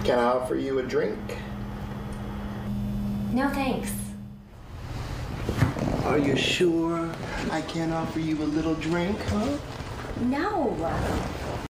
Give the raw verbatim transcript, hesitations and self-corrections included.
Can I offer you a drink? No, thanks. Are you sure I can't offer you a little drink, huh? No.